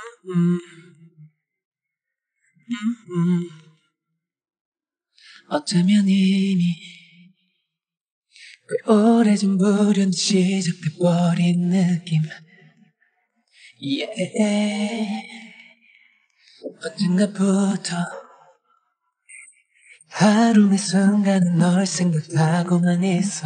어쩌면 이미 꽤 오래전부터 시작돼버린 느낌. 언젠가부터 하루의 순간은 널 생각하고만 있어.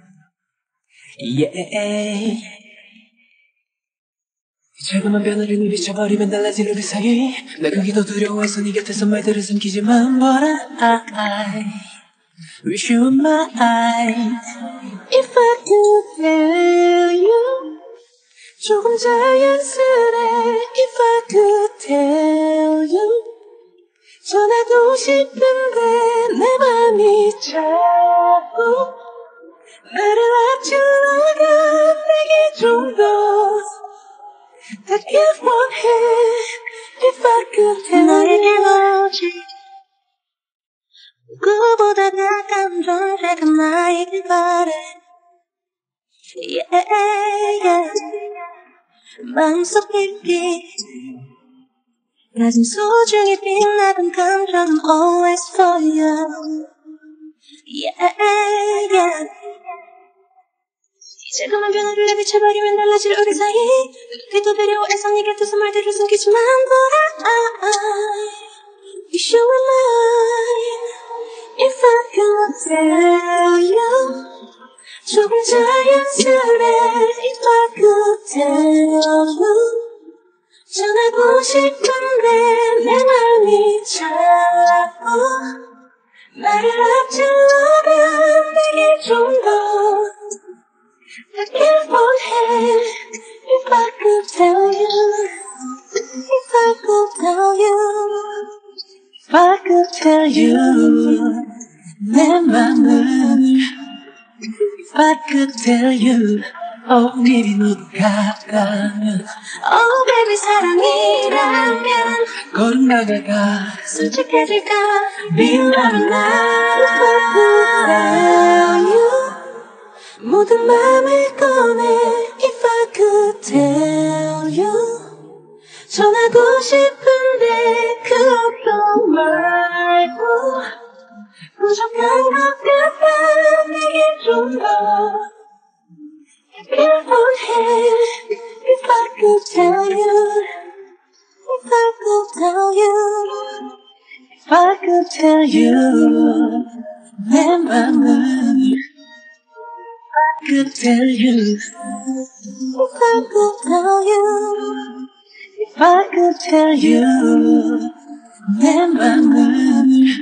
자그만 변화를 비춰버리면 달라질 우리 사이. 나 그게 더 두려워해서 네 곁에서 말들을 삼키지만 But I wish you were mine. If I could tell you 조금 자연스레 If I could tell you 전하고 싶은데 내 맘이 자꾸 나를 앞질러가 내게 좀 더 닿길 원해 If I could tell you 오지 누구보다 가까운 존재가 나이길 바래 마음속 깊이 가진 소중히 빛나던 감정은 always for you. 자그만 변화를 비춰버리면 달라질 우리 사이. 그게 더 두려워해서 네 곁에서 말들을 숨기지만 But I wish you were mine. If I could tell you 조금 자연스레 If I could tell you 전하고 싶은데 내 맘이 자꾸 나를 앞질러가 내게 좀 더 닿길 원해 If I could tell you If I could tell you If I could tell you 내 맘을 If I could tell you Oh baby 너도 같다면 Oh baby 사랑이라면 걸음 나가가 솔직해질까 미워하면 나 If I could tell you 모든 맘을 꺼내 If I could tell you 전하고 싶은데 그것도 말고 부족한 것 같아 내게 좀 더 닿길 원해 If I could tell you If I could tell you If I could tell you 내 맘을 If I could tell you If I could tell you If I could tell you 내 맘을